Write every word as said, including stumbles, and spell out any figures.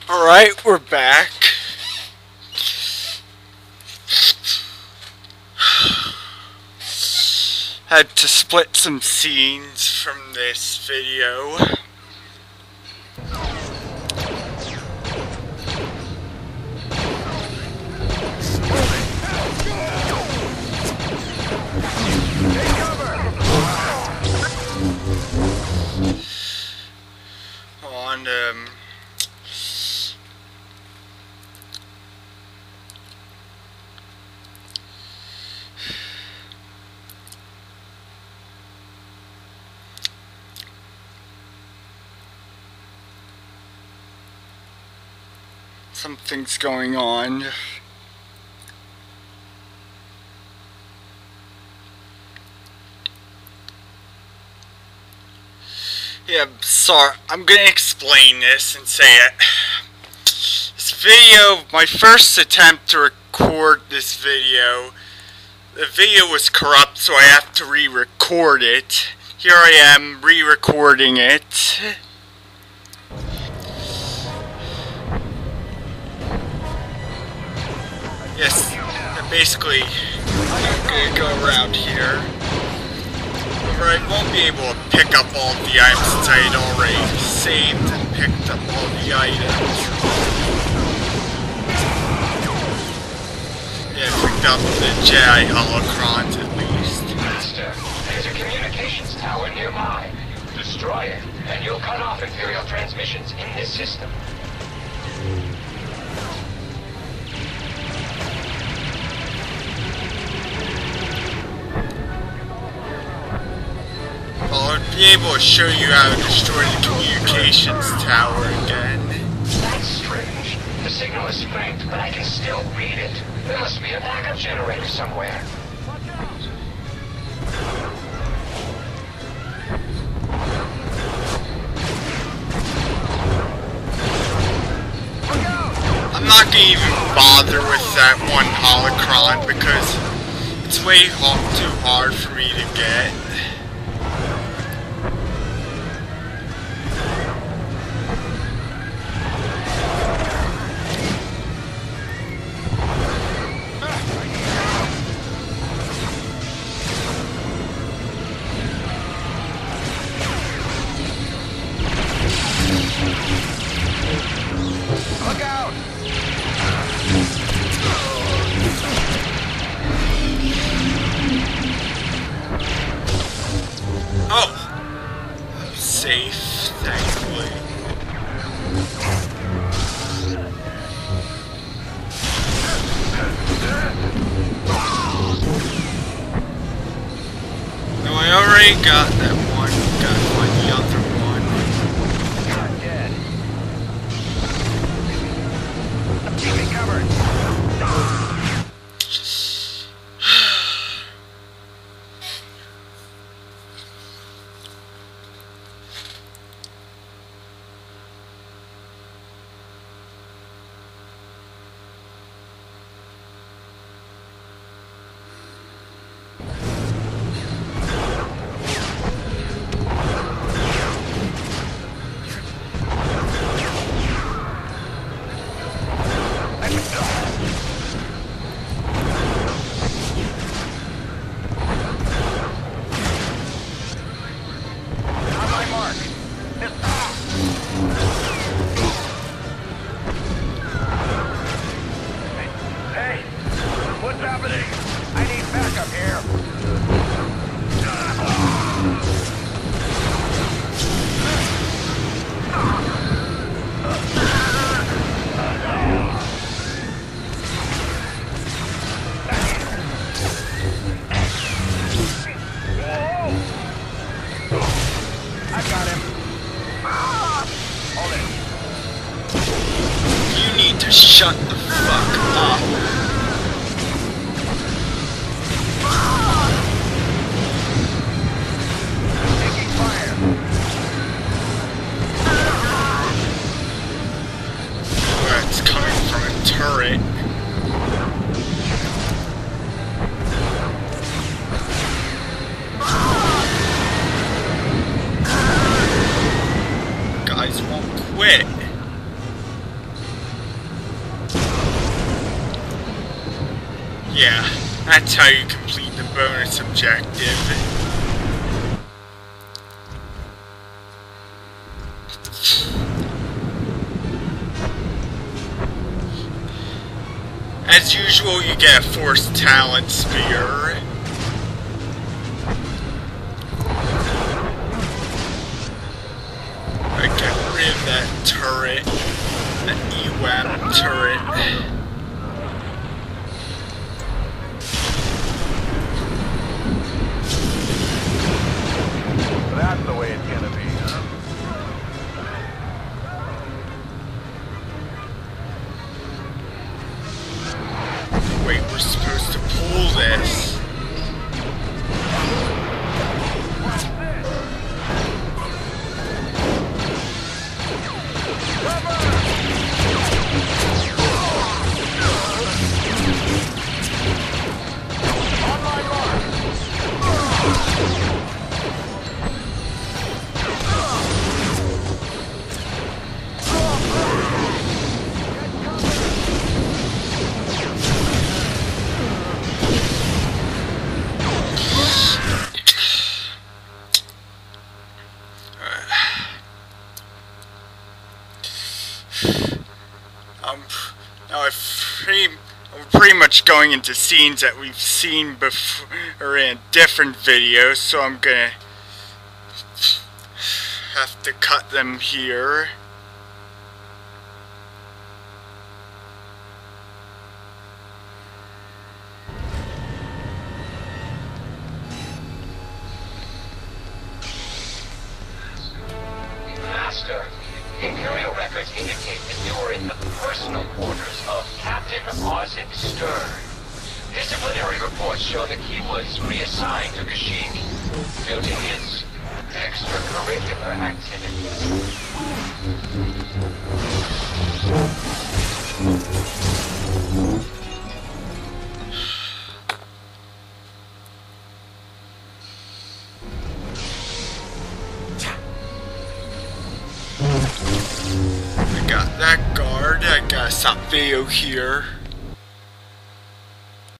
Alright, we're back. Had to split some scenes from this video. On, um... something's going on. Yeah, sorry, I'm gonna explain this and say it. This video, my first attempt to record this video, the video was corrupt, so I have to re-record it. Here I am, re-recording it. Yes, basically, I'm gonna go around here. However, I won't be able to pick up all the items since I had already saved and picked up all the items. Yeah, I picked up the Jedi holocrons at least. Master, there's a communications tower nearby. Destroy it, and you'll cut off Imperial transmissions in this system. I'll be able to show you how to destroy the communications tower again. That's strange. The signal is faint, but I can still read it. There must be a backup generator somewhere. I'm not gonna even bother with that one holocron because it's way too hard for me to get. Look out! Oh! I'm safe, thankfully. No, I already got that one. Gotta find the other one. You're dead. Keep me covered. Shut the fuck up. Taking fire. Where it's coming from a turret. Guys won't quit. Yeah, that's how you complete the bonus objective. As usual, you get a Force Talent Spear. I get rid of that turret, that E WAM turret. That's the way it's gonna be, huh? Wait, we're supposed to pull this. Um, now I've pretty, I'm pretty much going into scenes that we've seen before or in different videos, so I'm gonna have to cut them here. Master, Imperial records indicate that you were in the personal quarters of Captain Ozzy Stern. Disciplinary reports show that he was reassigned to Kashyyyk due to his extracurricular activities. I got that guard. I gotta stop video here.